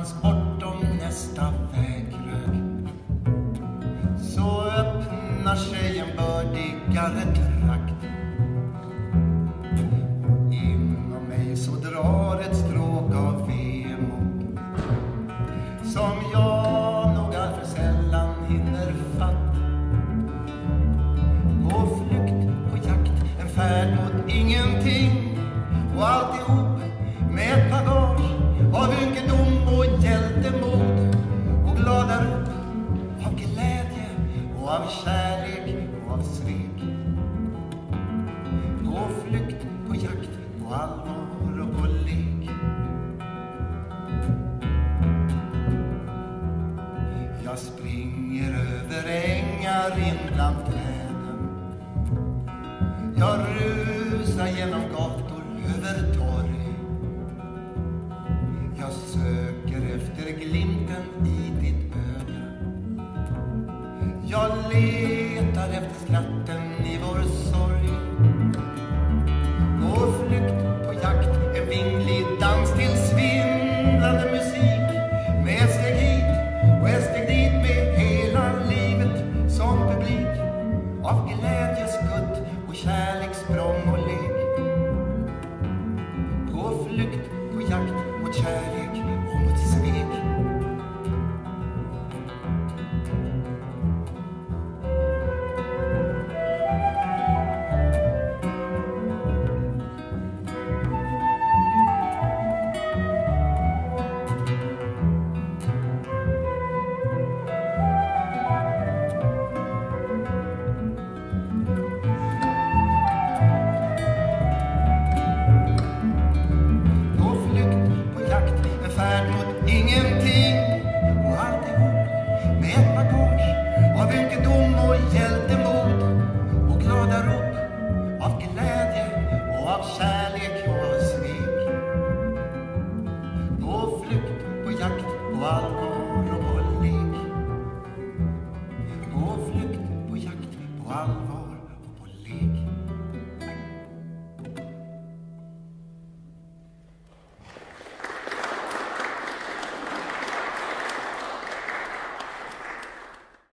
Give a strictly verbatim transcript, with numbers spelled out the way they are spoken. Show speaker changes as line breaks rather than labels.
någonstans bortom nästa vägrök så öppnar sig en bördigare trakt. Inom mig så drar ett stråk av vemod som jag nog alltför sällan hinner fatt. På flykt, på jakt, en färd mot ingenting och alltihop med ett bagage av ynkedom och hjältemod och gladar upp av glädje och av kärlek och av svek. På flykt, på jakt, på allvar och på lek. Jag springer över ängar in bland träden. Jag rusar genom gator, över torg. Jag söker efter glimten i ditt öga. Jag letar efter skratten i vår sorg. På flykt, på jakt, en vinglig dans till svindlande musik. Med ett steg hit och ett steg dit med hela livet som publik. Av glädjeskutt och kärlekssprång